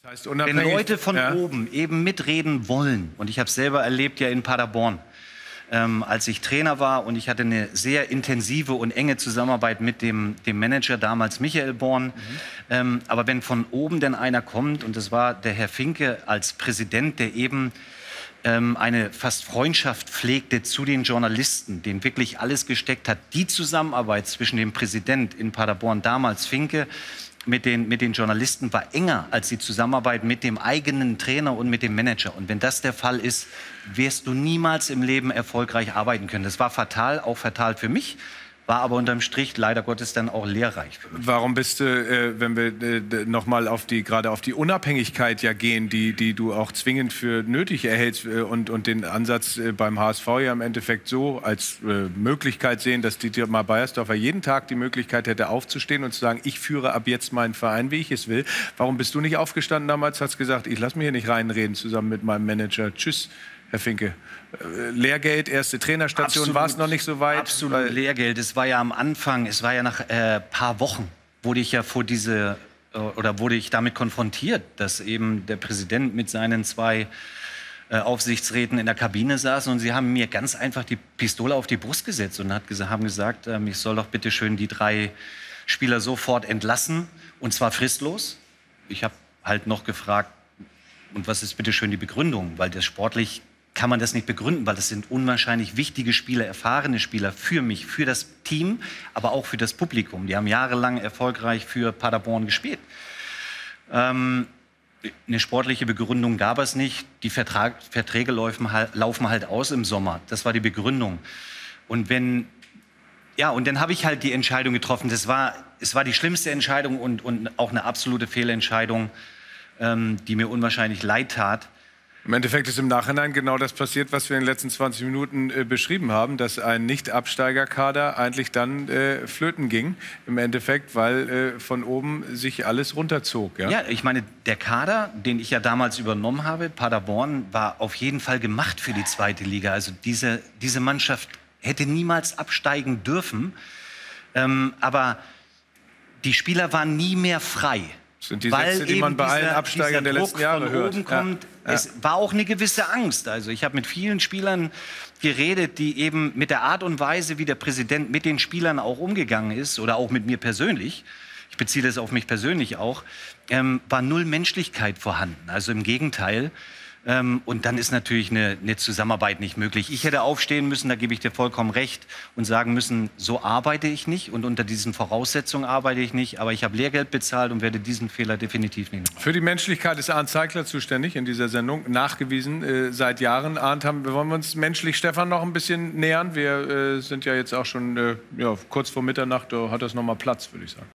heißt, wenn Leute von oben eben mitreden wollen, und ich habe es selber erlebt ja in Paderborn, als ich Trainer war, und ich hatte eine sehr intensive und enge Zusammenarbeit mit dem Manager damals, Michael Born. Aber wenn von oben denn einer kommt, und das war der Herr Finke als Präsident, der eben eine fast Freundschaft pflegte zu den Journalisten, den wirklich alles gesteckt hat. Die Zusammenarbeit zwischen dem Präsident in Paderborn, damals Finke, mit den Journalisten war enger als die Zusammenarbeit mit dem eigenen Trainer und mit dem Manager. Und wenn das der Fall ist, wirst du niemals im Leben erfolgreich arbeiten können. Das war fatal, auch fatal für mich. War aber unterm Strich leider Gottes dann auch lehrreich für mich. Warum bist du, wenn wir nochmal gerade auf die Unabhängigkeit ja gehen, die du auch zwingend für nötig erhältst und den Ansatz beim HSV ja im Endeffekt so als Möglichkeit sehen, dass Dietmar Beiersdorfer jeden Tag die Möglichkeit hätte aufzustehen und zu sagen, ich führe ab jetzt meinen Verein, wie ich es will. Warum bist du nicht aufgestanden damals, hast gesagt, ich lasse mich hier nicht reinreden zusammen mit meinem Manager. Tschüss, Herr Finke. Lehrgeld, erste Trainerstation, war es noch nicht so weit? Absolut Lehrgeld. Es war ja am Anfang, es war ja nach paar Wochen, wurde ich damit konfrontiert, dass eben der Präsident mit seinen zwei Aufsichtsräten in der Kabine saß, und sie haben mir ganz einfach die Pistole auf die Brust gesetzt und haben gesagt, ich soll doch bitte schön die 3 Spieler sofort entlassen, und zwar fristlos. Ich habe halt noch gefragt, und was ist bitte schön die Begründung? Weil das sportlich kann man das nicht begründen, weil das sind unwahrscheinlich wichtige Spieler, erfahrene Spieler für mich, für das Team, aber auch für das Publikum. Die haben jahrelang erfolgreich für Paderborn gespielt. Eine sportliche Begründung gab es nicht. Die Verträge laufen halt aus im Sommer. Das war die Begründung. Und dann habe ich halt die Entscheidung getroffen. Es war die schlimmste Entscheidung und auch eine absolute Fehlentscheidung, die mir unwahrscheinlich leid tat. Im Endeffekt ist im Nachhinein genau das passiert, was wir in den letzten 20 Minuten beschrieben haben, dass ein Nicht-Absteigerkader eigentlich dann flöten ging, im Endeffekt, weil von oben sich alles runterzog. Ja? Ja, ich meine, der Kader, den ich ja damals übernommen habe, Paderborn, war auf jeden Fall gemacht für die 2. Liga. Also diese Mannschaft hätte niemals absteigen dürfen, aber die Spieler waren nie mehr frei. Das sind die Sätze, die man bei allen Absteigern der letzten Jahre hört. Es war auch eine gewisse Angst. Also ich habe mit vielen Spielern geredet, die eben mit der Art und Weise, wie der Präsident mit den Spielern auch umgegangen ist, oder auch mit mir persönlich, ich beziehe das auf mich persönlich auch, war null Menschlichkeit vorhanden. Also im Gegenteil. Und dann ist natürlich eine Zusammenarbeit nicht möglich. Ich hätte aufstehen müssen, da gebe ich dir vollkommen recht, und sagen müssen, so arbeite ich nicht und unter diesen Voraussetzungen arbeite ich nicht. Aber ich habe Lehrgeld bezahlt und werde diesen Fehler definitiv nicht machen. Für die Menschlichkeit ist Arndt Zeigler zuständig in dieser Sendung, nachgewiesen seit Jahren. Arndt, wollen wir uns menschlich Stefan noch ein bisschen nähern? Wir sind ja jetzt auch schon kurz vor Mitternacht, da hat das noch mal Platz, würde ich sagen.